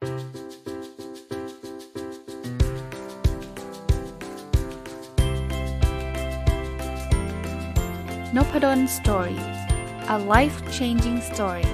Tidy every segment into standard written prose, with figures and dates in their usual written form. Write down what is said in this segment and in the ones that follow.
Nopadon Stories. A life-changing story.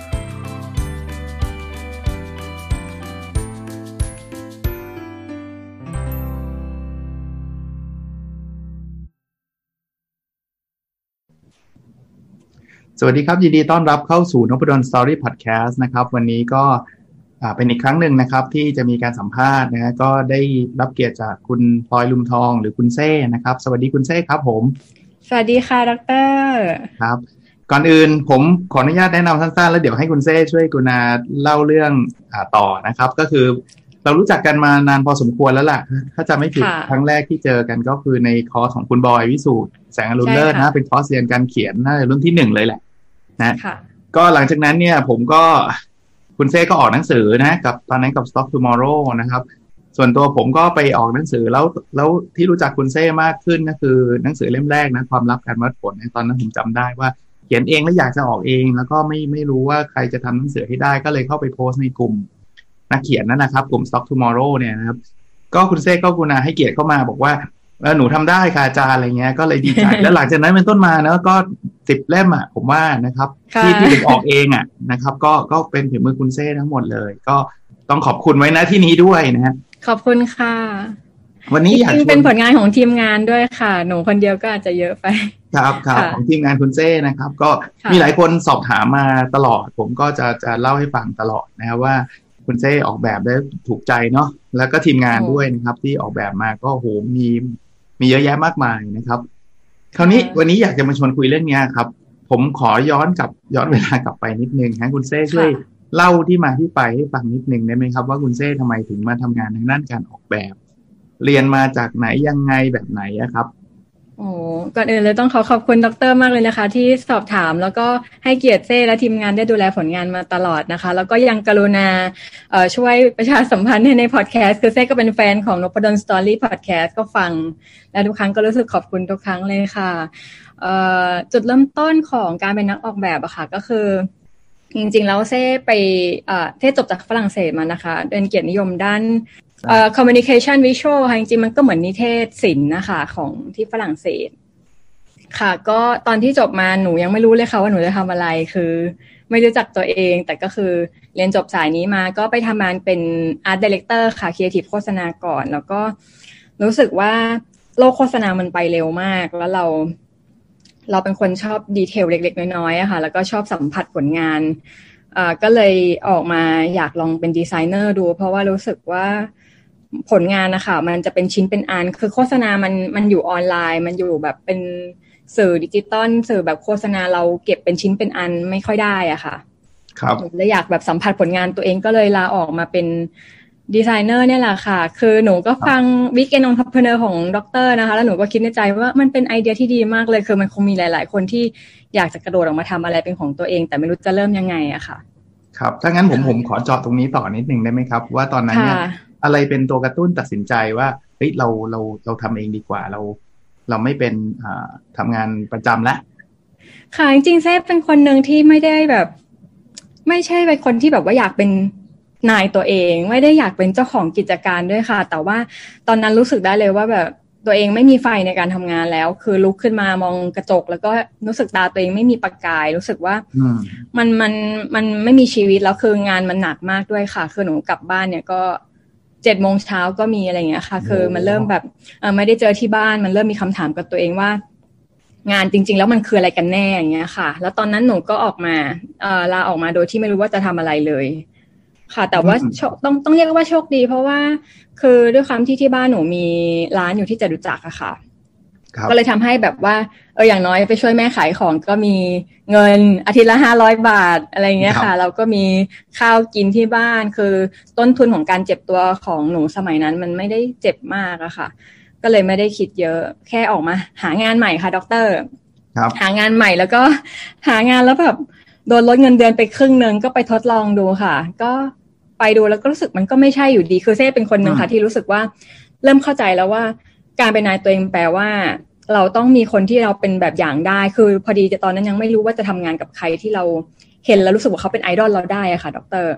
สวัสดีครับยินดีต้อนรับเข้าสู่ Nopadon Story Podcast นะครับวันนี้ก็เป็นอีกครั้งหนึ่งนะครับที่จะมีการสัมภาษณ์นะฮะก็ได้รับเกียรติจากคุณพลอยลุมทองหรือคุณเซ่นะครับสวัสดีคุณเซ่ครับผมสวัสดีค่ะดร. ครับก่อนอื่นผมขออนุญาตแนะนำสั้นๆแล้วเดี๋ยวให้คุณเซ่ช่วยกรุณาเล่าเรื่องต่อนะครับก็คือเรารู้จักกันมานานพอสมควรแล้วล่ะถ้าจำไม่ผิดครั้งแรกที่เจอกันก็คือในคอร์สของคุณบอยวิสูตรแสงอรุณเลิศนะเป็นคอร์สเรียนการเขียนน่าจะรุ่นที่1เลยแหละนะก็หลังจากนั้นเนี่ยผมก็คุณเซ่ก็ออกหนังสือนะกับตอนนั้นกับ Stop Tomorrow นะครับส่วนตัวผมก็ไปออกหนังสือแล้วที่รู้จักคุณเซ่มากขึ้นก็คือหนังสือเล่มแรกนะความลับการวัดผลตอนนั้นผมจำได้ว่าเขียนเองแล้วอยากจะออกเองแล้วก็ไม่รู้ว่าใครจะทำหนังสือให้ได้ก็เลยเข้าไปโพสต์ในกลุ่มนักเขียนนั่นนะครับกลุ่ม Stop Tomorrow เนี่ยนะครับก็คุณเซ่ก็กรุณาให้เกียรติเข้ามาบอกว่าหนูทำได้ค่ะอาจารย์อะไรเงี้ยก็เลยดีใจ แล้วหลังจากนั้นเป็นต้นมาเนอะก็10 เล่มอ่ะผมว่านะครับที่ผมออกเองอ่ะนะครับก็เป็นฝีมือคุณเซ่ทั้งหมดเลยก็ต้องขอบคุณไว้นะที่นี้ด้วยนะฮะขอบคุณค่ะวันนี้อยากเป็นผลงานของทีมงานด้วยค่ะหนูคนเดียวก็อาจจะเยอะไปครับของทีมงานคุณเซ่นะครับก็มีหลายคนสอบถามมาตลอดผมก็จะเล่าให้ฟังตลอดนะครับว่าคุณเซ่ออกแบบได้ถูกใจเนาะแล้วก็ทีมงานด้วยนะครับที่ออกแบบมาก็โหมีเยอะแยะมากมายนะครับคราวนี้วันนี้อยากจะมาชวนคุยเรื่องนี้ครับผมขอย้อนเวลากลับไปนิดนึงนะคุณเซ่ช่วยเล่าที่มาที่ไปให้ฟังนิดนึงได้ไหมครับว่าคุณเซ่ทำไมถึงมาทำงานทางด้านการออกแบบเรียนมาจากไหนยังไงแบบไหนครับโอ้ก่อนอื่นเลยต้องขอบคุณดร.มากเลยนะคะที่สอบถามแล้วก็ให้เกียรติเซ่และทีมงานได้ดูแลผลงานมาตลอดนะคะแล้วก็ยังกรุณาช่วยประชาสัมพันธ์ในพอดแคสต์คือเซ่ก็เป็นแฟนของ Nopadon Story Podcast ก็ฟังและทุกครั้งก็รู้สึกขอบคุณทุกครั้งเลยค่ะจุดเริ่มต้นของการเป็นนักออกแบบอะค่ะก็คือจริงๆแล้วเซ่จบจากฝรั่งเศสมานะคะเป็นเกียรตินิยมด้านcommunication visual ค่ะจริงๆมันก็เหมือนนิเทศศิลป์นะคะของที่ฝรั่งเศสค่ะก็ตอนที่จบมาหนูยังไม่รู้เลยค่ะว่าหนูจะทำอะไรคือไม่รู้จักตัวเองแต่ก็คือเรียนจบสายนี้มาก็ไปทำงานเป็น art director ค่ะ creative โฆษณาก่อนแล้วก็รู้สึกว่าโลกโฆษณามันไปเร็วมากแล้วเราเป็นคนชอบดีเทลเล็กๆน้อยๆอะค่ะแล้วก็ชอบสัมผัสผลงานก็เลยออกมาอยากลองเป็นดีไซเนอร์ดูเพราะว่ารู้สึกว่าผลงานนะคะมันจะเป็นชิ้นเป็นอันคือโฆษณามันอยู่ออนไลน์มันอยู่แบบเป็นสื่อดิจิตอลสื่อแบบโฆษณาเราเก็บเป็นชิ้นเป็นอันไม่ค่อยได้อะค่ะครับเลยอยากแบบสัมผัสผลงานตัวเองก็เลยลาออกมาเป็นดีไซเนอร์เนี่ยแหละค่ะคือหนูก็ฟังWeekend Entrepreneurของดร.นะคะแล้วหนูก็คิดในใจว่ามันเป็นไอเดียที่ดีมากเลยคือมันคงมีหลายๆคนที่อยากจะกระโดดออกมาทำอะไรเป็นของตัวเองแต่ไม่รู้จะเริ่มยังไงอะค่ะครับถ้างั้นผมขอเจาะตรงนี้ต่อนิดนึงได้ไหมครับว่าตอนนั้นเนี่ยอะไรเป็นตัวกระตุ้นตัดสินใจว่าเฮ้ยเราทำเองดีกว่าเราไม่เป็นทำงานประจำละค่ะจริงๆเซ่เป็นคนหนึ่งที่ไม่ได้แบบไม่ใช่เป็นคนที่แบบว่าอยากเป็นนายตัวเองไม่ได้อยากเป็นเจ้าของกิจการด้วยค่ะแต่ว่าตอนนั้นรู้สึกได้เลยว่าแบบตัวเองไม่มีไฟในการทำงานแล้วคือลุกขึ้นมามองกระจกแล้วก็รู้สึกตาตัวเองไม่มีประกายรู้สึกว่ามันไม่มีชีวิตแล้วคืองานมันหนักมากด้วยค่ะคือหนูกลับบ้านเนี่ยก็7 โมงเช้าก็มีอะไรอย่างเงี้ยค่ะคือมันเริ่มแบบไม่ได้เจอที่บ้านมันเริ่มมีคำถามกับตัวเองว่างานจริงๆแล้วมันคืออะไรกันแน่อย่างเงี้ยค่ะแล้วตอนนั้นหนูก็ออกมาลาออกมาโดยที่ไม่รู้ว่าจะทำอะไรเลยค่ะแต่ว่าต้องเรียกว่าโชคดีเพราะว่าคือด้วยความที่บ้านหนูมีร้านอยู่ที่จตุจักรอะค่ะก็เลยทำให้แบบว่าอย่างน้อยไปช่วยแม่ขายของก็มีเงินอาทิตย์ละ500 บาทอะไรเงี้ยค่ะเราก็มีข้าวกินที่บ้านคือต้นทุนของการเจ็บตัวของหนูสมัยนั้นมันไม่ได้เจ็บมากอะค่ะก็เลยไม่ได้คิดเยอะแค่ออกมาหางานใหม่ค่ะดร.หางานใหม่แล้วก็หางานแล้วแบบโดนลดเงินเดือนไปครึ่งนึงก็ไปทดลองดูค่ะก็ไปดูแล้วก็รู้สึกมันก็ไม่ใช่อยู่ดีคือเซ่เป็นคนนึงค่ะที่รู้สึกว่าเริ่มเข้าใจแล้วว่าการเป็นนายตัวเองแปลว่าเราต้องมีคนที่เราเป็นแบบอย่างได้คือพอดีตอนนั้นยังไม่รู้ว่าจะทำงานกับใครที่เราเห็นแล้วรู้สึกว่าเขาเป็นไอดอลเราได้อะค่ะดร.ค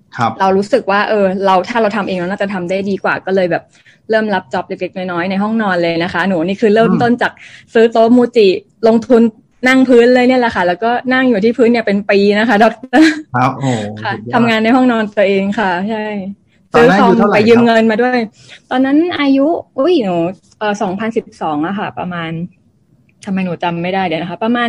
เรารู้สึกว่าถ้าเราทำเองเราน่าจะทำได้ดีกว่าก็เลยแบบเริ่มรับจ็อบเล็กๆน้อยๆในห้องนอนเลยนะคะหนูนี่คือเริ่มต้นจากซื้อโต๊ะมูจิลงทุนนั่งพื้นเลยเนี่ยแหละค่ะแล้วก็นั่งอยู่ที่พื้นเนี่ยเป็นปีนะคะดร. ครับโอ้ค่ะทำงานในห้องนอนตัวเองค่ะใช่ซื้อคอมไปยืมเงินมาด้วยตอนนั้นอายุหนู2012อะค่ะประมาณทำไมหนูจำไม่ได้เดี๋ยวนะคะประมาณ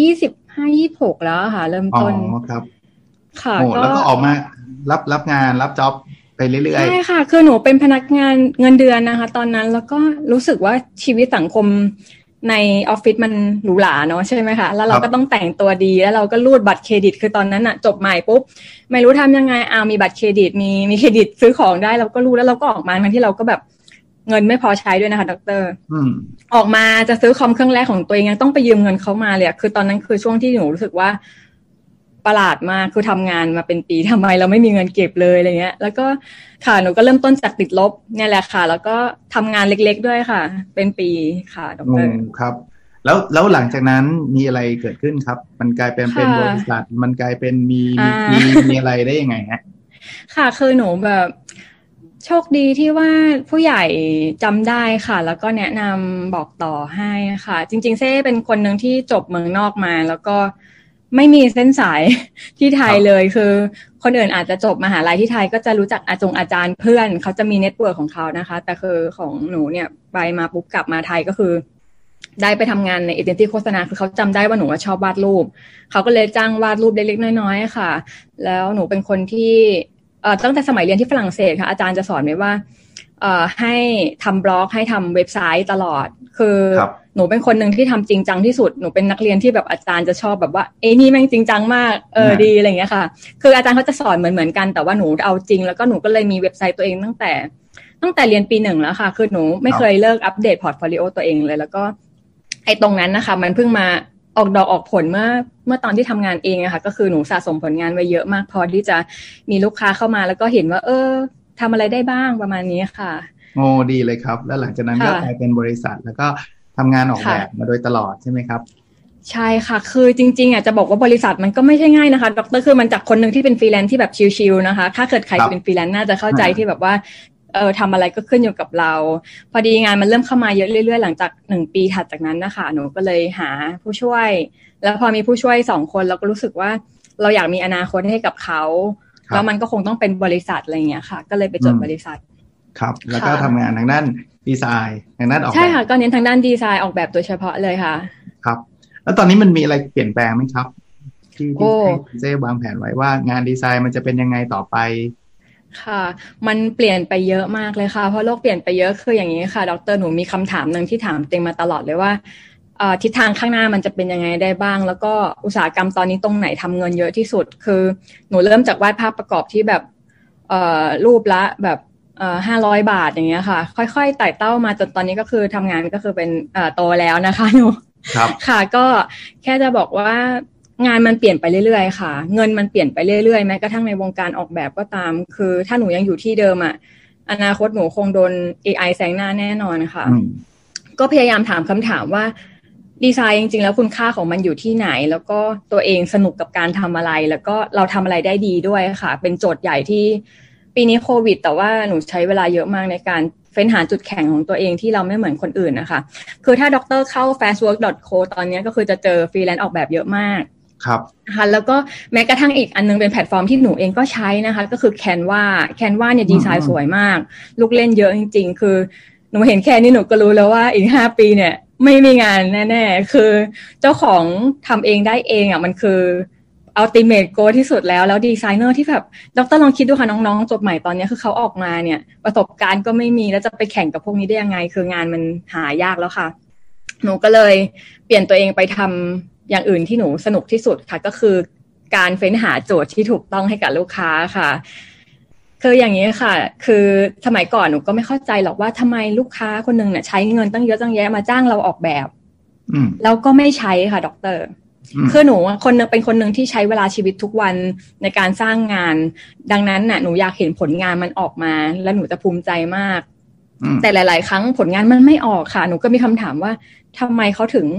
25-26แล้วค่ะเริ่มต้นครับค่ะแล้วก็ออกมารับงานรับจ็อบไปเรื่อยๆใช่ค่ะคือหนูเป็นพนักงานเงินเดือนนะคะตอนนั้นแล้วก็รู้สึกว่าชีวิตสังคมในออฟฟิศมันหรูหราเนาะใช่ไหมคะแล้วเราก็ต้องแต่งตัวดีแล้วเราก็รูดบัตรเครดิตคือตอนนั้นอะจบใหม่ปุ๊บไม่รู้ทำยังไงมีบัตรเครดิตมีเครดิตซื้อของได้เราก็รู้แล้วเราก็ออกมาทั้งที่เราก็แบบเงินไม่พอใช้ด้วยนะคะดร.ออกมาจะซื้อคอมเครื่องแรกของตัวเองยังต้องไปยืมเงินเขามาเลยคือตอนนั้นคือช่วงที่หนูรู้สึกว่าประหลาดมากคือทำงานมาเป็นปีทำไมเราไม่มีเงินเก็บเลยอะไรเงี้ยแล้วก็ค่ะหนูก็เริ่มต้นจากติดลบเนี่ยแหละค่ะแล้วก็ทำงานเล็กๆด้วยค่ะเป็นปีค่ะดร. ครับแล้วหลังจากนั้นมีอะไรเกิดขึ้นครับมันกลายเป็นบริษัทมันกลายเป็นมีอะไรได้ยังไงฮะค่ะคือหนูแบบโชคดีที่ว่าผู้ใหญ่จำได้ค่ะแล้วก็แนะนำบอกต่อให้ค่ะจริงๆเซ่เป็นคนหนึ่งที่จบเมืองนอกมาแล้วก็ไม่มีเส้นสายที่ไทยเลยคือคนอื่นอาจจะจบมหาลัยที่ไทยก็จะรู้จักอาจารย์เพื่อนเขาจะมีเน็ตเวิร์คของเขานะคะแต่คือของหนูเนี่ยไปมาปุ๊บกลับมาไทยก็คือได้ไปทำงานในเอเจนซี่โฆษณาคือเขาจำได้ว่าหนูชอบวาดรูปเขาก็เลยจ้างวาดรูปเล็กๆน้อยๆค่ะแล้วหนูเป็นคนที่ตั้งแต่สมัยเรียนที่ฝรั่งเศสค่ะอาจารย์จะสอนไว้ว่าให้ทำบล็อกให้ทำเว็บไซต์ตลอดคือหนูเป็นคนหนึ่งที่ทำจริงจังที่สุดหนูเป็นนักเรียนที่แบบอาจารย์จะชอบแบบว่านี่แม่งจริงจังมากดีอะไรอย่างเงี้ยค่ะคืออาจารย์เขาจะสอนเหมือนกันแต่ว่าหนูเอาจริงแล้วก็หนูก็เลยมีเว็บไซต์ตัวเองตั้งแต่เรียนปี 1แล้วค่ะคือหนูไม่เคยเลิกอัปเดตพอร์ตโฟลิโอตัวเองเลยแล้วก็ไอ้ตรงนั้นนะคะมันเพิ่งมาออกดอกออกผลเมื่อตอนที่ทำงานเองอะค่ะก็คือหนูสะสมผลงานไว้เยอะมากพอที่จะมีลูกค้าเข้ามาแล้วก็เห็นว่าทำอะไรได้บ้างประมาณนี้ค่ะดีเลยครับแล้วหลังจากนั้นก็กลายเป็นบริษัทแล้วก็ทำงานออกแบบมาโดยตลอดใช่ไหมครับใช่ค่ะคือจริงๆจะบอกว่าบริษัทมันก็ไม่ใช่ง่ายนะคะดร.คือมันจากคนหนึ่งที่เป็นฟรีแลนซ์ที่แบบชิลๆนะคะถ้าเกิดใครเป็นฟรีแลนซ์น่าจะเข้าใจที่แบบว่าทำอะไรก็ขึ้นอยู่กับเราพอดีงานมันเริ่มเข้ามาเยอะเรื่อยๆหลังจาก1 ปีถัดจากนั้นนะคะหนูก็เลยหาผู้ช่วยแล้วพอมีผู้ช่วย2 คนเราก็รู้สึกว่าเราอยากมีอนาคตให้กับเขาแล้วมันก็คงต้องเป็นบริษัทอะไรอย่างเงี้ยค่ะก็เลยไปจดบริษัทครับแล้วก็ทำงานทางด้านดีไซน์ทางด้านออกแบบใช่ค่ะก็เน้นทางด้านดีไซน์ออกแบบโดยเฉพาะเลยค่ะครับแล้วตอนนี้มันมีอะไรเปลี่ยนแปลงไหมครับที่เจ๊วางแผนไว้ว่างานดีไซน์มันจะเป็นยังไงต่อไปค่ะมันเปลี่ยนไปเยอะมากเลยค่ะเพราะโลกเปลี่ยนไปเยอะคืออย่างนี้ค่ะดร.หนูมีคำถามนึงที่ถามเต็มมาตลอดเลยว่าทิศทางข้างหน้ามันจะเป็นยังไงได้บ้างแล้วก็อุตสาหกรรมตอนนี้ตรงไหนทำเงินเยอะที่สุดคือหนูเริ่มจากวาดภาพประกอบที่แบบรูปละแบบ500 บาทอย่างเงี้ยค่ะค่อยๆไต่เต้ามาจนตอนนี้ก็คือทำงานก็คือเป็นโตแล้วนะคะหนูค่ะก็แค่จะบอกว่างานมันเปลี่ยนไปเรื่อยๆค่ะเงินมันเปลี่ยนไปเรื่อยๆแม้กระทั่งในวงการออกแบบก็ตามคือถ้าหนูยังอยู่ที่เดิมอนาคตหนูคงโดน AI แซงหน้าแน่นอนค่ะก็พยายามถามคำถามว่าดีไซน์จริงๆแล้วคุณค่าของมันอยู่ที่ไหนแล้วก็ตัวเองสนุกกับการทำอะไรแล้วก็เราทำอะไรได้ดีด้วยค่ะเป็นโจทย์ใหญ่ที่ปีนี้โควิดแต่ว่าหนูใช้เวลาเยอะมากในการเฟ้นหาจุดแข็งของตัวเองที่เราไม่เหมือนคนอื่นนะคะคือถ้าดร.เข้า fastwork.co ตอนนี้ก็คือจะเจอฟรีแลนซ์ออกแบบเยอะมากครับนะคะแล้วก็แม้กระทั่งอีกอันนึงเป็นแพลตฟอร์มที่หนูเองก็ใช้นะคะก็คือ Canva เนี่ยดีไซน์สวยมากลูกเล่นเยอะจริงๆคือหนูเห็นแค่นี้หนูก็รู้แล้วว่าอีก5 ปีเนี่ยไม่มีงานแน่ๆคือเจ้าของทำเองได้เองมันคือultimate goal ที่สุดแล้วดีไซเนอร์ที่แบบดร.ลองคิดดูค่ะน้องๆจบใหม่ตอนนี้คือเขาออกมาเนี่ยประสบการณ์ก็ไม่มีแล้วจะไปแข่งกับพวกนี้ได้ยังไงคืองานมันหายากแล้วค่ะหนูก็เลยเปลี่ยนตัวเองไปทำอย่างอื่นที่หนูสนุกที่สุดค่ะก็คือการเฟ้นหาโจทย์ที่ถูกต้องให้กับลูกค้าค่ะคืออย่างนี้ค่ะคือสมัยก่อนหนูก็ไม่เข้าใจหรอกว่าทำไมลูกค้าคนนึงเนี่ยใช้เงินตั้งเยอะตั้งแยะมาจ้างเราออกแบบแล้วก็ไม่ใช้ค่ะดร.คือหนูเป็นคนหนึ่งที่ใช้เวลาชีวิตทุกวันในการสร้างงานดังนั้นน่ะหนูอยากเห็นผลงานมันออกมาแล้วหนูจะภูมิใจมากแต่หลายๆครั้งผลงานมันไม่ออกค่ะหนูก็มีคำถามว่าทำไมเขาถึง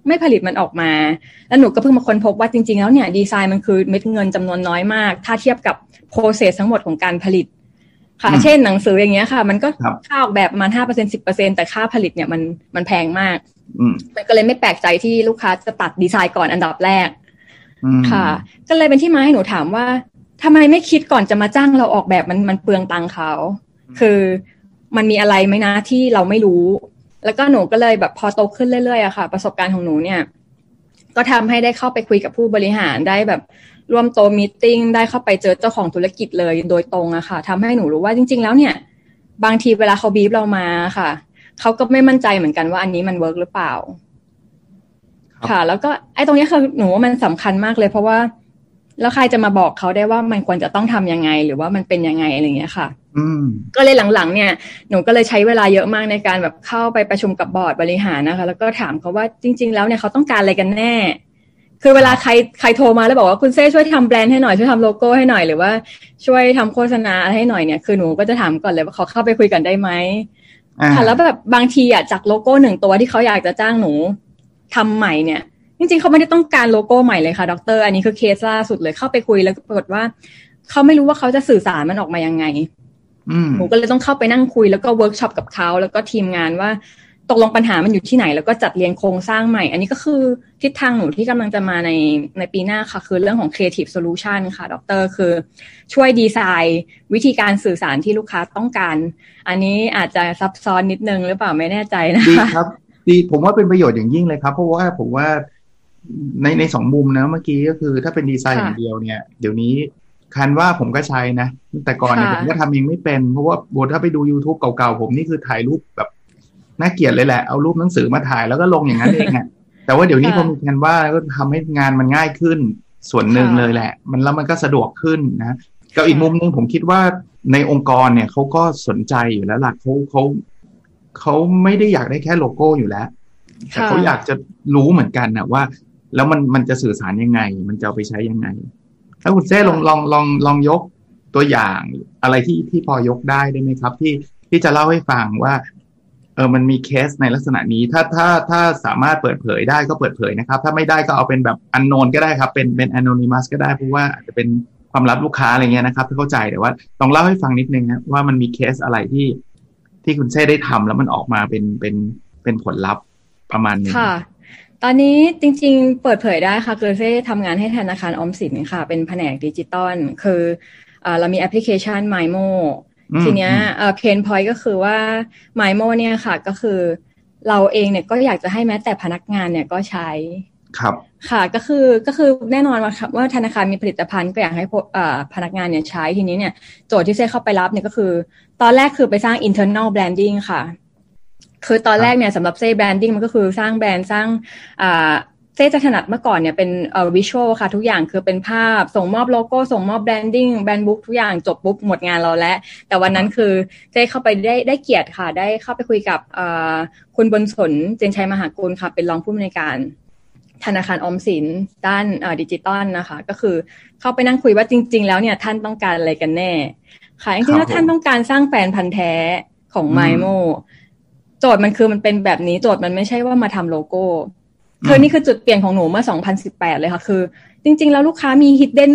ไม่ผลิตมันออกมาแล้วหนูก็เพิ่งมาค้นพบว่าจริงๆแล้วเนี่ยดีไซน์มันคือเม็ดเงินจำนวนน้อยมากถ้าเทียบกับโปรเซสทั้งหมดของการผลิตค่ะเช่นหนังสืออย่างเงี้ยค่ะมันก็ค่าออกแบบประมาณ 5% 10% แต่ค่าผลิตเนี่ยมันแพงมากมันก็เลยไม่แปลกใจที่ลูกค้าจะตัดดีไซน์ก่อนอันดับแรกค่ะก็เลยเป็นที่มาให้หนูถามว่าทำไมไม่คิดก่อนจะมาจ้างเราออกแบบมันเปลืองตังค์เขาคือมันมีอะไรไหมนะที่เราไม่รู้แล้วก็หนูก็เลยแบบพอโตขึ้นเรื่อยๆอะค่ะประสบการณ์ของหนูเนี่ยก็ทำให้ได้เข้าไปคุยกับผู้บริหารได้แบบร่วมโต๊ะมีตติ้งได้เข้าไปเจอเจ้าของธุรกิจเลยโดยตรงอะค่ะทำให้หนูรู้ว่าจริงๆแล้วเนี่ยบางทีเวลาเขาบีฟเรามาค่ะเขาก็ไม่มั่นใจเหมือนกันว่าอันนี้มันเวิร์กหรือเปล่าค่ะแล้วก็ไอ้ตรงนี้คือหนูว่ามันสำคัญมากเลยเพราะว่าแล้วใครจะมาบอกเขาได้ว่ามันควรจะต้องทำยังไงหรือว่ามันเป็นยังไงอะไรอย่างเงี้ยค่ะก็เลยหลังๆเนี่ยหนูก็เลยใช้เวลาเยอะมากในการแบบเข้าไปประชุมกับบอร์ดบริหารนะคะแล้วก็ถามเขาว่าจริงๆแล้วเนี่ยเขาต้องการอะไรกันแน่คือเวลาใครโทรมาแล้วบอกว่าคุณเซ่ช่วยทำแบรนด์ให้หน่อยช่วยทำโลโก้ให้หน่อยหรือว่าช่วยทำโฆษณาให้หน่อยเนี่ยคือหนูก็จะถามก่อนเลยว่าเขาเข้าไปคุยกันได้ไหมค่ะแล้วแบบบางทีอ่ะจากโลโก้1ตัวที่เขาอยากจะจ้างหนูทำใหม่เนี่ยจริงๆเขาไม่ได้ต้องการโลโก้ใหม่เลยค่ะดร.อันนี้คือเคสล่าสุดเลยเข้าไปคุยแล้วปรากฏว่าเขาไม่รู้ว่าเขาจะสื่อสารมันออกมายังไงหนูก็เลยต้องเข้าไปนั่งคุยแล้วก็เวิร์กช็อปกับเขาแล้วก็ทีมงานว่าตกลงปัญหามันอยู่ที่ไหนแล้วก็จัดเรียงโครงสร้างใหม่อันนี้ก็คือทิศทางหนูที่กำลังจะมาในปีหน้าค่ะคือเรื่องของ Creative Solution ค่ะดร.คือช่วยดีไซน์วิธีการสื่อสารที่ลูกค้าต้องการอันนี้อาจจะซับซ้อนนิดนึงหรือเปล่าไม่แน่ใจนะคะดีครับดีผมว่าเป็นประโยชน์อย่างยิ่งเลยครับเพราะว่าผมว่าในสองมุมนะเมื่อกี้ก็คือถ้าเป็นดีไซน์อย่างเดียวเนี่ยเดี๋ยวนี้คันว่าผมก็ใช้นะแต่ก่อนเนี่ยผมก็ทำเองไม่เป็นเพราะว่าถ้าไปดู YouTube เก่าๆผมนี่คือถ่ายรูปแบบน่าเกลียดเลยแหละเอารูปหนังสือมาถ่ายแล้วก็ลงอย่างนั้นเองอ่ะแต่ว่าเดี๋ยวนี้พอมีคันว่าก็ทำให้งานมันง่ายขึ้นส่วนหนึ่งเลยแหละแล้วมันก็สะดวกขึ้นนะกับอีกมุมนึงผมคิดว่าในองค์กรเนี่ยเขาก็สนใจอยู่แล้วล่ะเขาไม่ได้อยากได้แค่โลโก้อยู่แล้วแต่เขาอยากจะรู้เหมือนกันนะว่าแล้วมันจะสื่อสารยังไงมันจะเอาไปใช้ยังไงถ้าคุณเซ่ลองยกตัวอย่างอะไรที่พอยกได้ไหมครับที่จะเล่าให้ฟังว่ามันมีเคสในลักษณะนี้ถ้าสามารถเปิดเผยได้ก็เปิดเผยนะครับถ้าไม่ได้ก็เอาเป็นแบบ unknown ก็ได้ครับเป็น anonymous ก็ได้เพราะว่าอาจจะเป็นความลับลูกค้าอะไรเงี้ยนะครับที่เข้าใจแต่ว่าลองเล่าให้ฟังนิดนึงนะว่ามันมีเคสอะไรที่คุณเซ่ได้ทำแล้วมันออกมาเป็นผลลัพธ์ประมาณนี้ค่ะตอนนี้จริงๆเปิดเผยได้ค่ะคือเซ่ทำงานให้ธนาคารออมสินค่ะเป็นแผนกดิจิตอลคือเรามีแอปพลิเคชัน MyMo ทีเนี้ยเพนพอยต์ก็คือว่า MyMo เนี่ยค่ะก็คือเราเองเนี่ยก็อยากจะให้แม้แต่พนักงานเนี่ยก็ใช้ครับค่ะก็คือแน่นอนว่าธนาคารมีผลิตภัณฑ์ก็อยากให้พนักงานเนี่ยใช้ทีนี้เนี่ยโจทย์ที่เซ่เข้าไปรับเนี่ยก็คือตอนแรกคือไปสร้าง internal branding ค่ะคือตอนแรกเนี่ยสำหรับเซ่ branding มันก็คือสร้างแบรนด์สร้างเซ่จะถนัดเมื่อก่อนเนี่ยเป็นvisual ค่ะทุกอย่างคือเป็นภาพส่งมอบโลโก้ส่งมอบ branding แบรนด์บุ๊กทุกอย่างจบปุ๊บหมดงานเราแล้วแต่วันนั้นคือเซ่เข้าไปได้เกียรติค่ะได้เข้าไปคุยกับคุณบนสนเจนชัยมหากุลค่ะเป็นรองผู้อำนวยการธนาคารออมสินด้านดิจิตอลนะคะก็คือเข้าไปนั่งคุยว่าจริงๆแล้วเนี่ยท่านต้องการอะไรกันแน่ค่ะจริงๆแล้วท่านต้องการสร้างแฟนพันธุ์แท้ของ MyMo โจทย์มันเป็นแบบนี้โจทย์มันไม่ใช่ว่ามาทำโลโก้คือนี่คือจุดเปลี่ยนของหนูเมื่อ2018เลยค่ะคือจริงๆแล้วลูกค้ามี hidden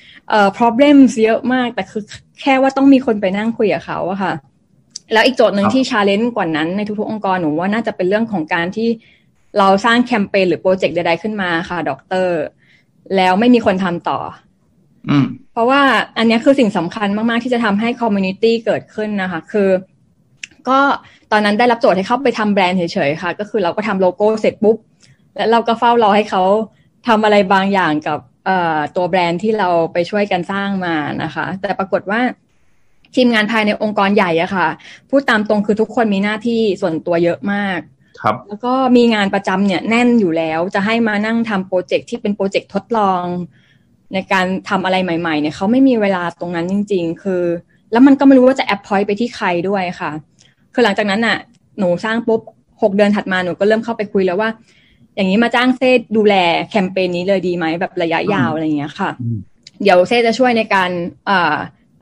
problems เยอะมากแต่คือแค่ว่าต้องมีคนไปนั่งคุยกับเขาอะค่ะแล้วอีกโจทย์หนึ่งที่ challenge กว่านั้นในทุกๆองค์กรหนูว่าน่าจะเป็นเรื่องของการที่เราสร้างแคมเปญหรือโปรเจกต์ใดๆขึ้นมาค่ะดร.แล้วไม่มีคนทำต่อเพราะว่าอันนี้คือสิ่งสำคัญมากๆที่จะทำให้คอมมูนิตี้เกิดขึ้นนะคะคือก็ตอนนั้นได้รับโจทย์ให้เข้าไปทำแบรนด์เฉยๆค่ะก็คือเราก็ทำโลโก้เสร็จปุ๊บแล้วเราก็เฝ้ารอให้เขาทำอะไรบางอย่างกับตัวแบรนด์ที่เราไปช่วยกันสร้างมานะคะแต่ปรากฏว่าทีมงานภายในองค์กรใหญ่อะค่ะพูดตามตรงคือทุกคนมีหน้าที่ส่วนตัวเยอะมากแล้วก็มีงานประจำเนี่ยแน่นอยู่แล้วจะให้มานั่งทำโปรเจกต์ที่เป็นโปรเจกต์ทดลองในการทำอะไรใหม่ๆเนี่ยเขาไม่มีเวลาตรงนั้นจริงๆคือแล้วมันก็ไม่รู้ว่าจะแอปพอยต์ไปที่ใครด้วยค่ะคือหลังจากนั้นน่ะหนูสร้างปุ๊บ6 เดือนถัดมาหนูก็เริ่มเข้าไปคุยแล้วว่าอย่างนี้มาจ้างเซ่ดูแลแคมเปญนี้เลยดีไหมแบบระยะยาวอะไรอย่างเงี้ยค่ะเดี๋ยวเซ่จะช่วยในการ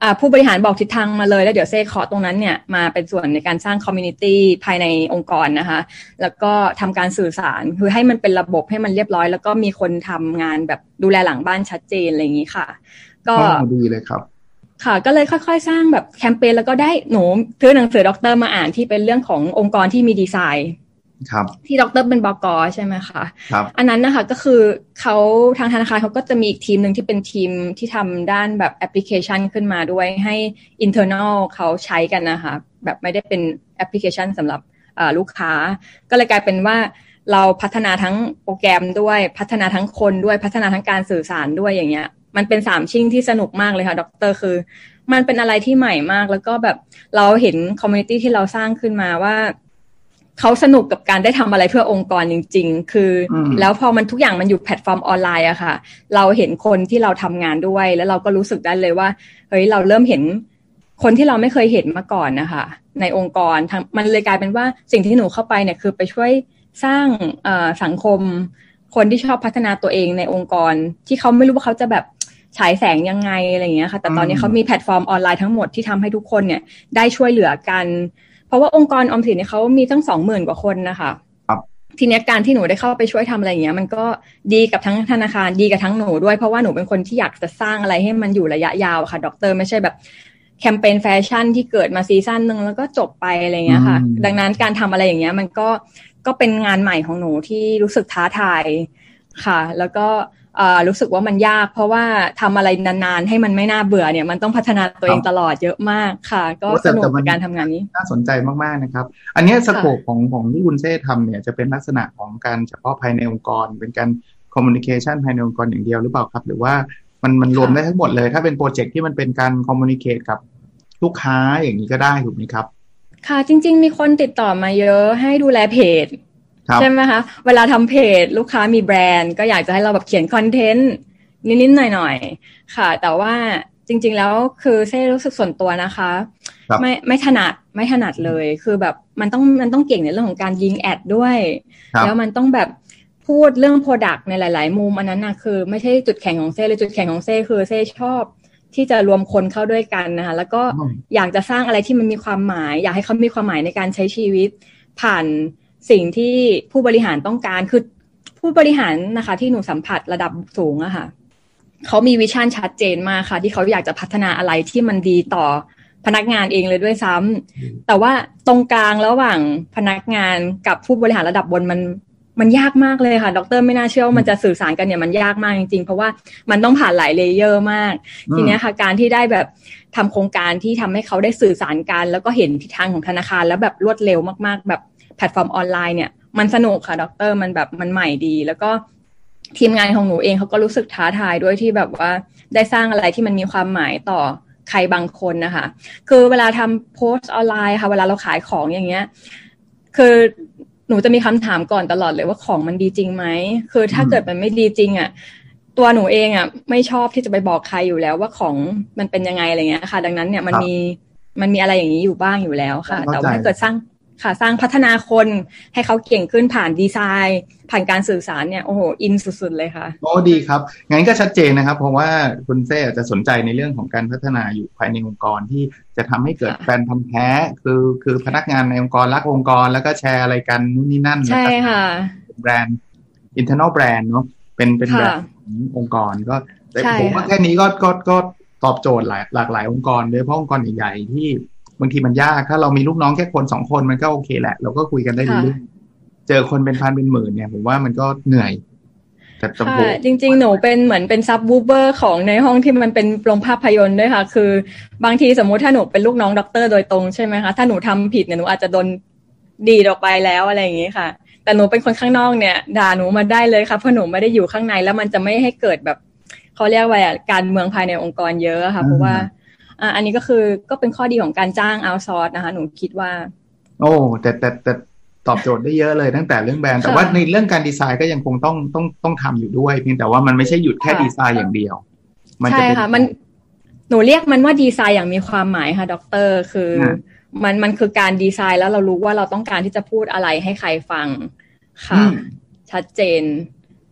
ผู้บริหารบอกทิศทางมาเลยแล้วเดี๋ยวเซ่ขอตรงนั้นเนี่ยมาเป็นส่วนในการสร้างคอมมูนิตี้ภายในองค์กรนะคะแล้วก็ทำการสื่อสารคือให้มันเป็นระบบให้มันเรียบร้อยแล้วก็มีคนทำงานแบบดูแลหลังบ้านชัดเจนอะไรอย่างนี้ค่ะก็ดีเลยครับค่ะก็เลยค่อยๆสร้างแบบแคมเปญแล้วก็ได้หนูซื้อหนังสือด็อกเตอร์มาอ่านที่เป็นเรื่องขององค์กรที่มีดีไซน์ที่ด็อกเตอร์เป็นบก.ใช่ไหมคะอันนั้นนะคะก็คือเขาทางธนาคารเขาก็จะมีอีกทีมหนึ่งที่เป็นทีมที่ทำด้านแบบแอปพลิเคชันขึ้นมาด้วยให้ internal เขาใช้กันนะคะแบบไม่ได้เป็นแอปพลิเคชันสำหรับลูกค้าก็เลยกลายเป็นว่าเราพัฒนาทั้งโปรแกรมด้วยพัฒนาทั้งคนด้วยพัฒนาทั้งการสื่อสารด้วยอย่างเงี้ยมันเป็น3ชิ่งที่สนุกมากเลยค่ะด็อกเตอร์คือมันเป็นอะไรที่ใหม่มากแล้วก็แบบเราเห็นคอมมูนิตี้ที่เราสร้างขึ้นมาว่าเขาสนุกกับการได้ทำอะไรเพื่อองค์กรจริงๆคือแล้วพอมันทุกอย่างมันอยู่แพลตฟอร์มออนไลน์อะค่ะเราเห็นคนที่เราทำงานด้วยแล้วเราก็รู้สึกได้เลยว่าเฮ้ยเราเริ่มเห็นคนที่เราไม่เคยเห็นมาก่อนนะคะในองค์กรมันเลยกลายเป็นว่าสิ่งที่หนูเข้าไปเนี่ยคือไปช่วยสร้างสังคมคนที่ชอบพัฒนาตัวเองในองค์กรที่เขาไม่รู้ว่าเขาจะแบบฉายแสงยังไงอะไรอย่างเงี้ยค่ะแต่ตอนนี้เขามีแพลตฟอร์มออนไลน์ทั้งหมดที่ทำให้ทุกคนเนี่ยได้ช่วยเหลือกันเพราะว่าองค์กรออมสินเนี่ยเขามีตั้ง 20,000 กว่าคนนะคะทีนี้การที่หนูได้เข้าไปช่วยทำอะไรอย่างเงี้ยมันก็ดีกับทั้งธนาคารดีกับทั้งหนูด้วยเพราะว่าหนูเป็นคนที่อยากจะสร้างอะไรให้มันอยู่ระยะยาวค่ะด็อกเตอร์ไม่ใช่แบบแคมเปญแฟชั่นที่เกิดมาซีซั่นนึงแล้วก็จบไปอะไรเงี้ยค่ะดังนั้นการทำอะไรอย่างเงี้ยมันก็เป็นงานใหม่ของหนูที่รู้สึกท้าทายค่ะแล้วก็รู้สึกว่ามันยากเพราะว่าทำอะไรนานๆให้มันไม่น่าเบื่อเนี่ยมันต้องพัฒนาตัวเองตลอดเยอะมากค่ะก็สนุกกับการทำงานนี้น่าสนใจมากๆนะครับอันนี้สโคปของที่คุณเซ่ทำเนี่ยจะเป็นลักษณะของการเฉพาะภายในองค์กรเป็นการคอมมูนิเคชันภายในองค์กรอย่างเดียวหรือเปล่าครับหรือว่ามันรวมได้ทั้งหมดเลยถ้าเป็นโปรเจกต์ที่มันเป็นการคอมมูนิเคชกับลูกค้าอย่างนี้ก็ได้ถูกไหมครับค่ะจริงๆมีคนติดต่อมาเยอะให้ดูแลเพจใช่ไหมคะเวลาทำเพจลูกค้ามีแบรนด์ก็อยากจะให้เราแบบเขียนคอนเทนต์นิดๆหน่อยๆค่ะแต่ว่าจริงๆแล้วคือเซ่รู้สึกส่วนตัวนะคะไม่ถนัดเลยคือแบบมันต้องเก่งในเรื่องของการยิงแอดด้วยแล้วมันต้องแบบพูดเรื่อง product ในหลายๆมุมอันนั้นนะคือไม่ใช่จุดแข็งของเซ่เลยจุดแข็งของเซ่คือเซ่ชอบที่จะรวมคนเข้าด้วยกันนะคะแล้วก็อยากจะสร้างอะไรที่มันมีความหมายอยากให้เขามีความหมายในการใช้ชีวิตผ่านสิ่งที่ผู้บริหารต้องการคือผู้บริหารนะคะที่หนูสัมผัสระดับสูงอะค่ะเขามีวิชั่นชัดเจนมากค่ะที่เขาอยากจะพัฒนาอะไรที่มันดีต่อพนักงานเองเลยด้วยซ้ำแต่ว่าตรงกลางระหว่างพนักงานกับผู้บริหารระดับบนมันยากมากเลยค่ะดร.ไม่น่าเชื่อว่ามันจะสื่อสารกันเนี่ยมันยากมากจริงๆเพราะว่ามันต้องผ่านหลายเลเยอร์มากทีนี้ค่ะการที่ได้แบบทำโครงการที่ทำให้เขาได้สื่อสารกันแล้วก็เห็นทิศทางของธนาคารแล้วแบบรวดเร็วมากๆแบบแพลตฟอร์มออนไลน์เนี่ยมันสนุกค่ะดร.มันแบบมันใหม่ดีแล้วก็ทีมงานของหนูเองเขาก็รู้สึกท้าทายด้วยที่แบบว่าได้สร้างอะไรที่มันมีความหมายต่อใครบางคนนะคะคือเวลาทำโพสต์ออนไลน์ค่ะเวลาเราขายของอย่างเงี้ยคือหนูจะมีคำถามก่อนตลอดเลยว่าของมันดีจริงไหมคือถ้าเกิดมันไม่ดีจริงอ่ะตัวหนูเองอ่ะไม่ชอบที่จะไปบอกใครอยู่แล้วว่าของมันเป็นยังไงอะไรเงี้ยค่ะดังนั้นเนี่ยมันมีอะไรอย่างนี้อยู่บ้างอยู่แล้วค่ะแต่ว่าถ้าเกิดสร้างพัฒนาคนให้เขาเก่งขึ้นผ่านดีไซน์ผ่านการสื่อสารเนี่ยโอ้โหอินสุดๆเลยค่ะโอ้ดีครับงั้นก็ชัดเจนนะครับเพราะว่าคุณเซ่จะสนใจในเรื่องของการพัฒนาอยู่ภายในองค์กรที่จะทำให้เกิดแฟนพันธุ์แท้คือพนักงานในองค์กรรักองค์กรแล้วก็แชร์อะไรกันนู่นนี่นั่นใช่ค่ะแบรนด์ internal brand เนาะเป็นแบรนด์ขององค์กรก็ผมว่าแค่นี้ก็ตอบโจทย์หลากหลายองค์กรโดยเฉพาะองค์กรใหญ่ๆที่บางทีมันยากถ้าเรามีลูกน้องแค่คน2คนมันก็โอเคแหละเราก็คุยกันได้เรื่อยๆเจอคนเป็นพันเป็นหมื่นเนี่ยผมว่ามันก็เหนื่อยแต่จริงๆหนูเป็นเหมือนเป็นซับวูเบอร์ของในห้องที่มันเป็นโรงภาพยนตร์ด้วยค่ะคือบางทีสมมุติถ้าหนูเป็นลูกน้องด็อกเตอร์โดยตรงใช่ไหมคะถ้าหนูทำผิดเนี่ยหนูอาจจะโดนดีดออกไปแล้วอะไรอย่างงี้ค่ะแต่หนูเป็นคนข้างนอกเนี่ยด่าหนูมาได้เลยค่ะเพราะหนูไม่ได้อยู่ข้างในแล้วมันจะไม่ให้เกิดแบบเขาเรียกว่าการเมืองภายในองค์กรเยอะค่ะเพราะว่าอันนี้ก็เป็นข้อดีของการจ้างเอาท์ซอร์สนะคะหนูคิดว่าโอ้แต่ตอบโจทย์ได้เยอะเลยตั้งแต่เรื่องแบรนด์แต่ว่าในเรื่องการดีไซน์ก็ยังคงต้องทำอยู่ด้วยเพียงแต่ว่ามันไม่ใช่หยุดแค่ดีไซน์อย่างเดียวใช่ค่ะหนูเรียกมันว่าดีไซน์อย่างมีความหมายค่ะด็อกเตอร์คือมันคือการดีไซน์แล้วเรารู้ว่าเราต้องการที่จะพูดอะไรให้ใครฟังค่ะชัดเจน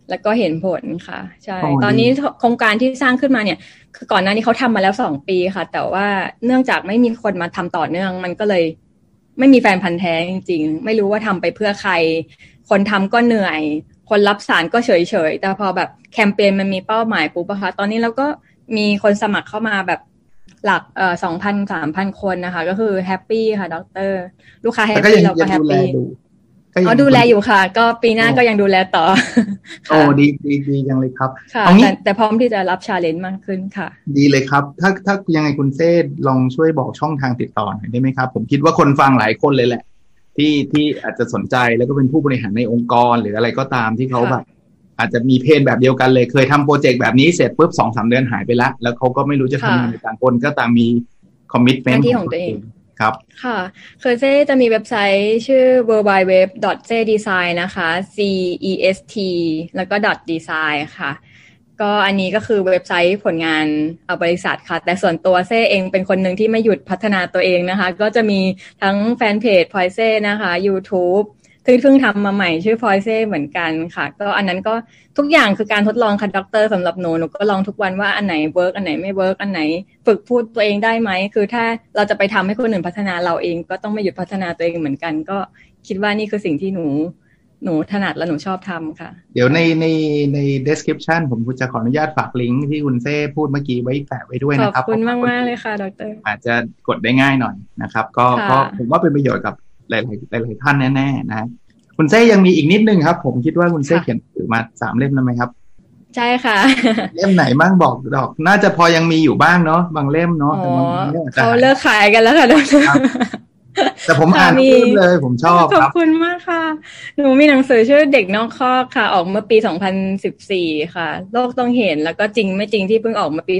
แล้วก็เห็นผลค่ะใช่ตอนนี้โครงการที่สร้างขึ้นมาเนี่ยคือก่อนหน้านี้เขาทำมาแล้ว2 ปีค่ะแต่ว่าเนื่องจากไม่มีคนมาทำต่อเนื่องมันก็เลยไม่มีแฟนพันธุ์แท้จริงๆไม่รู้ว่าทำไปเพื่อใครคนทำก็เหนื่อยคนรับสารก็เฉยๆแต่พอแบบแคมเปญมันมีเป้าหมายปุ๊บนะคะตอนนี้เราก็มีคนสมัครเข้ามาแบบหลัก2,000-3,000 คนนะคะก็คือแฮปปี้ค่ะดร.ลูกค้าแฮปปี้เราก็แฮปปี้ดูแลอยู่ค่ะก็ปีหน้าก็ยังดูแลต่อโอ้ดีจังเลยครับค่ะแต่พร้อมที่จะรับ challenge มากขึ้นค่ะดีเลยครับถ้ายังไงคุณเซธลองช่วยบอกช่องทางติดต่อหน่อยได้ไหมครับผมคิดว่าคนฟังหลายคนเลยแหละที่อาจจะสนใจแล้วก็เป็นผู้บริหารในองค์กรหรืออะไรก็ตามที่เขาแบบอาจจะมีเพนแบบเดียวกันเลยเคยทำโปรเจกต์แบบนี้เสร็จปุ๊บ 2-3 เดือนหายไปแล้วเขาก็ไม่รู้จะทำงานในต่างคนก็ต่างมีคอมมิตเมนต์ของตัวเองครับค่ะคือเจ๊จะมีเว็บไซต์ชื่อ www.zedesign นะคะ CEST แล้วก็ .design ค่ะก็อันนี้ก็คือเว็บไซต์ผลงานบริษัทค่ะแต่ส่วนตัวเซ่เองเป็นคนหนึ่งที่ไม่หยุดพัฒนาตัวเองนะคะก็จะมีทั้งแฟนเพจพอยเซ่นะคะ YouTube ซึ่งเพิ่งทำมาใหม่ชื่อพอยเซ่เหมือนกันค่ะก็อันนั้นก็ทุกอย่างคือการทดลองค่ะดร.สำหรับหนูก็ลองทุกวันว่าอันไหนเวิร์กอันไหนไม่เวิร์กอันไหนฝึกพูดตัวเองได้ไหมคือถ้าเราจะไปทำให้คนอื่นพัฒนาเราเองก็ต้องไม่หยุดพัฒนาตัวเองเหมือนกันก็คิดว่านี่คือสิ่งที่หนูถนัดและหนูชอบทำค่ะเดี๋ยวใน description ผมจะขออนุญาตฝากลิงก์ที่คุณเซ่พูดเมื่อกี้ไว้แปะไว้ด้วยนะครับขอบคุณมากเลยค่ะดร. อาจจะกดได้ง่ายหน่อยนะครับก็ผมว่าเป็นประโยชน์กับหลายท่านแน่ๆนะคุณเซ่ยังมีอีกนิดนึงครับผมคิดว่าคุณเซ่เขียนถือมา3 เล่มแล้วไหมครับใช่ค่ะเล่มไหนบ้างบอกดอกน่าจะพอยังมีอยู่บ้างเนาะบางเล่มเนาะเขาเลิกขายกันแล้วค่ะแต่ผมอ่านเพิ่มเลยผมชอบขอบคุณมากค่ะหนูมีหนังสือชื่อเด็กนอกคอกค่ะออกเมื่อปี2014ค่ะโลกต้องเห็นแล้วก็จริงไม่จริงที่เพิ่งออกมาปี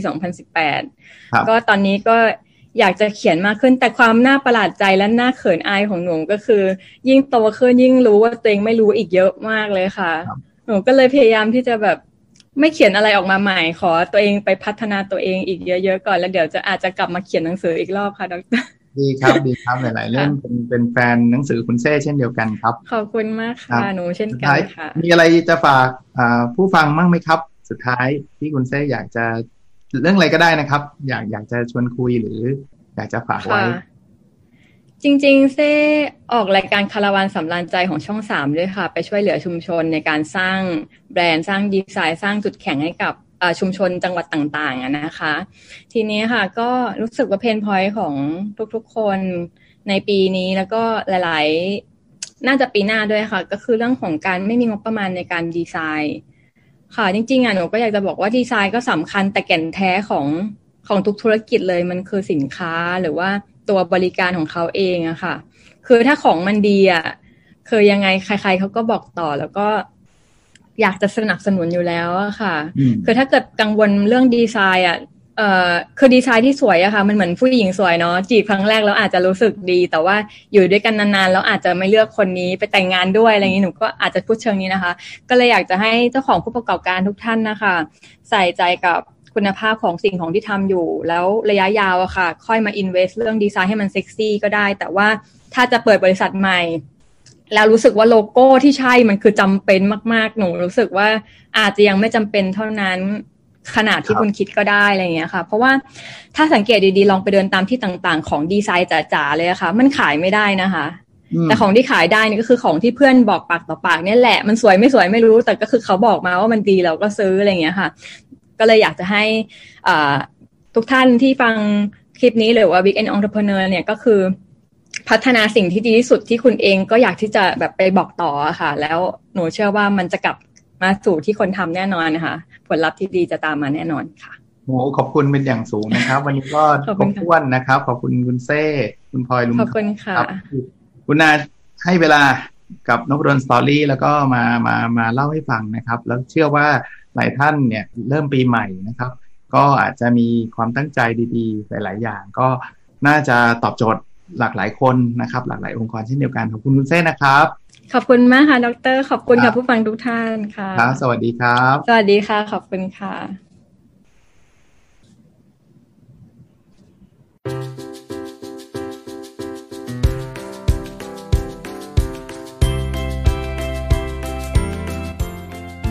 2018ก็ตอนนี้ก็อยากจะเขียนมากขึ้นแต่ความน่าประหลาดใจและน่าเขินอายของหนูก็คือยิ่งโตขึ้นยิ่งรู้ว่าตัวเองไม่รู้อีกเยอะมากเลยค่ะหนูก็เลยพยายามที่จะแบบไม่เขียนอะไรออกมาใหม่ขอตัวเองไปพัฒนาตัวเองอีกเยอะๆก่อนแล้วเดี๋ยวอาจจะกลับมาเขียนหนังสืออีกรอบค่ะดร. ดีครับหลายๆเรื่องเป็นแฟนหนังสือคุณเซ่เช่นเดียวกันครับขอบคุณมากค่ะหนูเช่นกันค่ะมีอะไรจะฝากผู้ฟังมั่งไหมครับสุดท้ายที่คุณเซ่อยากจะเรื่องอะไรก็ได้นะครับอยากจะชวนคุยหรืออยากจะฝากไว้จริงๆเซ่ออกรายการคาราวานสำราญใจของช่อง3ด้วยค่ะไปช่วยเหลือชุมชนในการสร้างแบรนด์สร้างดีไซน์สร้างจุดแข็งให้กับชุมชนจังหวัดต่างๆนะคะทีนี้ค่ะก็รู้สึกว่าเพนพอยต์ของทุกๆคนในปีนี้แล้วก็หลายๆน่าจะปีหน้าด้วยค่ะก็คือเรื่องของการไม่มีงบประมาณในการดีไซน์ค่ะจริงๆหนูก็อยากจะบอกว่าดีไซน์ก็สำคัญแต่แก่นแท้ของทุกธุรกิจเลยมันคือสินค้าหรือว่าตัวบริการของเขาเองอะค่ะคือถ้าของมันดีอะคือยังไงใครๆเขาก็บอกต่อแล้วก็อยากจะสนับสนุนอยู่แล้วอะค่ะคือถ้าเกิดกังวลเรื่องดีไซน์อะคือดีไซน์ที่สวยอะค่ะมันเหมือนผู้หญิงสวยเนาะจีบครั้งแรกแล้วอาจจะรู้สึกดีแต่ว่าอยู่ด้วยกันนานๆแล้วอาจจะไม่เลือกคนนี้ไปแต่งงานด้วยอะไรอย่างนี้หนูก็อาจจะพูดเชิงนี้นะคะก็เลยอยากจะให้เจ้าของผู้ประกอบการทุกท่านนะคะใส่ใจกับคุณภาพของสิ่งของที่ทำอยู่แล้วระยะยาวอะค่ะค่อยมา invest เรื่องดีไซน์ให้มันเซ็กซี่ก็ได้แต่ว่าถ้าจะเปิดบริษัทใหม่แล้วรู้สึกว่าโลโก้ที่ใช่มันคือจำเป็นมากๆหนูรู้สึกว่าอาจจะยังไม่จำเป็นเท่านั้นขนาดที่คุณคิดก็ได้อะไรอย่างเงี้ยค่ะเพราะว่าถ้าสังเกตดีๆลองไปเดินตามที่ต่างๆของดีไซน์จ๋าๆเลยค่ะมันขายไม่ได้นะคะแต่ของที่ขายได้นี่ก็คือของที่เพื่อนบอกปากต่อปากนี่แหละมันสวยไม่สวยไม่รู้แต่ก็คือเขาบอกมาว่ามันดีเราก็ซื้ออะไรอย่างเงี้ยค่ะก็เลยอยากจะให้ทุกท่านที่ฟังคลิปนี้หรือว่า Weekend Entrepreneur เนี่ยก็คือพัฒนาสิ่งที่ดีที่สุดที่คุณเองก็อยากที่จะแบบไปบอกต่อค่ะแล้วหนูเชื่อว่ามันจะกลับมาสู่ที่คนทำแน่นอนนะคะผลลัพธ์ที่ดีจะตามมาแน่นอนค่ะโอ้ขอบคุณเป็นอย่างสูงนะครับวันนี้ก็ขอบคุณนะครับขอบคุณคุณเซ่คุณพลอยลุงขอบคุณค่ะคุณนาให้เวลากับนพดลสตอรี่แล้วก็มาเล่าให้ฟังนะครับแล้วเชื่อว่าหลายท่านเนี่ยเริ่มปีใหม่นะครับก็อาจจะมีความตั้งใจดีๆหลายๆอย่างก็น่าจะตอบโจทย์หลากหลายคนนะครับหลากหลายองค์กรเช่นเดียวกันขอบคุณคุณเซ่นะครับขอบคุณมากค่ะดร.ขอบคุณค่ะผู้ฟังทุกท่านค่ะครับสวัสดีครับสวัสดีค่ะขอบคุณค่ะ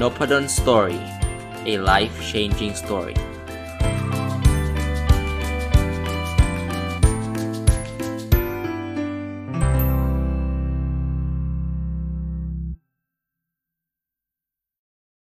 Nopadon Story, a life-changing story